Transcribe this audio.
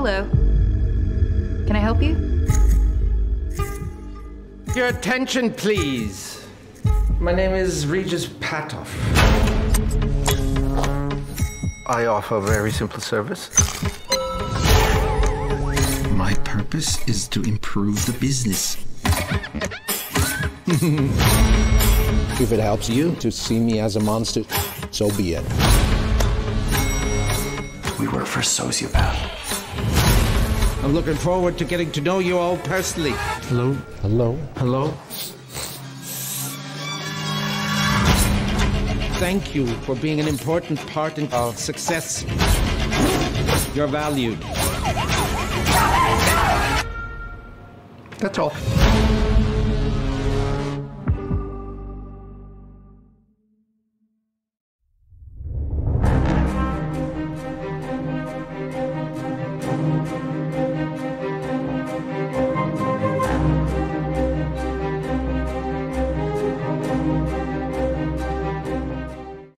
Hello. Can I help you? Your attention, please. My name is Regis Patoff. I offer a very simple service. My purpose is to improve the business. If it helps you to see me as a monster, so be it. We work for a sociopath. I'm looking forward to getting to know you all personally. Hello? Hello? Hello? Thank you for being an important part in our success. You're valued. That's all.